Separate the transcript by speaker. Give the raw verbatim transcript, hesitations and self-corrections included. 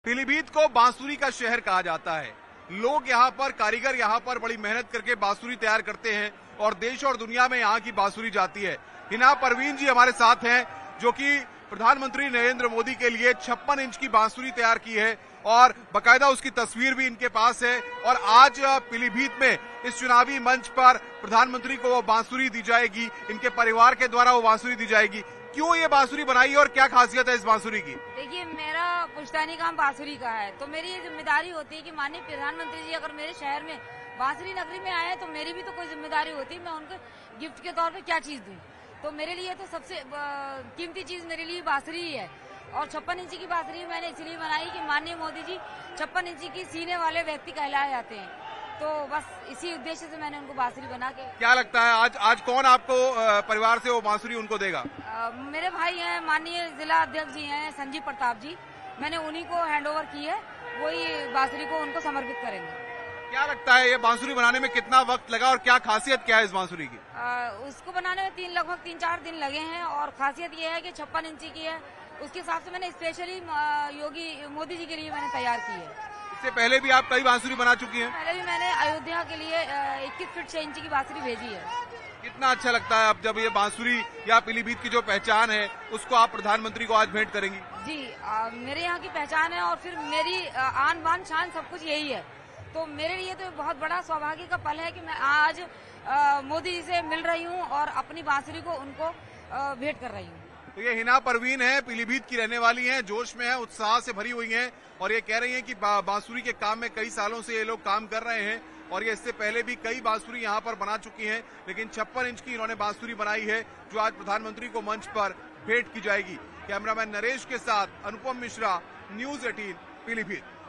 Speaker 1: पीलीभीत को बांसुरी का शहर कहा जाता है। लोग यहाँ पर, कारीगर यहाँ पर बड़ी मेहनत करके बांसुरी तैयार करते हैं और देश और दुनिया में यहाँ की बांसुरी जाती है। हिना परवीन जी हमारे साथ हैं, जो कि प्रधानमंत्री नरेंद्र मोदी के लिए छप्पन इंच की बांसुरी तैयार की है और बकायदा उसकी तस्वीर भी इनके पास है। और आज पीलीभीत में इस चुनावी मंच पर प्रधानमंत्री को वो बांसुरी दी जाएगी, इनके परिवार के द्वारा वो बांसुरी दी जाएगी। क्यों ये बांसुरी बनाई और क्या खासियत है इस बांसुरी की?
Speaker 2: देखिए, मेरा पुश्तैनी काम बांसुरी का है, तो मेरी ये जिम्मेदारी होती है कि माननीय प्रधानमंत्री जी अगर मेरे शहर में बांसुरी नगरी में आए तो मेरी भी तो कोई जिम्मेदारी होती है, मैं उनको गिफ्ट के तौर पे क्या चीज दूं। तो मेरे लिए तो सबसे कीमती चीज मेरे लिए बांसुरी ही है। और छप्पन इंची की बांसुरी मैंने इसलिए बनाई कि माननीय मोदी जी छप्पन इंची की सीने वाले व्यक्ति कहलाए जाते हैं, तो बस इसी उद्देश्य से मैंने उनको बांसुरी बना के।
Speaker 1: क्या लगता है आज आज कौन आपको परिवार से वो बांसुरी उनको देगा?
Speaker 2: आ, मेरे भाई हैं, माननीय जिला अध्यक्ष जी हैं संजीव प्रताप जी, मैंने उन्हीं को हैंडओवर की है, वही बांसुरी को उनको समर्पित करेंगे।
Speaker 1: क्या लगता है ये बांसुरी बनाने में कितना वक्त लगा और क्या खासियत क्या है इस बांसुरी की?
Speaker 2: आ, उसको बनाने में तीन लगभग तीन चार दिन लगे हैं और खासियत ये है कि छप्पन इंची की है, उसके हिसाब से मैंने स्पेशली योगी मोदी जी के लिए मैंने तैयार की है।
Speaker 1: इससे पहले भी आप कई बांसुरी बना चुकी हैं?
Speaker 2: पहले भी मैंने अयोध्या के लिए इक्कीस फीट छह इंची की बांसुरी भेजी है।
Speaker 1: कितना अच्छा लगता है अब जब ये बांसुरी या पीलीभीत की जो पहचान है उसको आप प्रधानमंत्री को आज भेंट करेंगी?
Speaker 2: जी, आ, मेरे यहाँ की पहचान है और फिर मेरी आन बान शान सब कुछ यही है, तो मेरे लिए तो बहुत बड़ा सौभाग्य का पल है कि मैं आज आ, मोदी जी से मिल रही हूँ और अपनी बांसुरी को उनको भेंट कर रही हूँ।
Speaker 1: तो ये हिना परवीन है, पीलीभीत की रहने वाली हैं, जोश में है, उत्साह से भरी हुई हैं और ये कह रही हैं कि बा, बांसुरी के काम में कई सालों से ये लोग काम कर रहे हैं और ये इससे पहले भी कई बांसुरी यहाँ पर बना चुकी हैं, लेकिन छप्पन इंच की इन्होंने बांसुरी बनाई है जो आज प्रधानमंत्री को मंच पर भेंट की जाएगी। कैमरामैन नरेश के साथ अनुपम मिश्रा, न्यूज अठारह, पीलीभीत।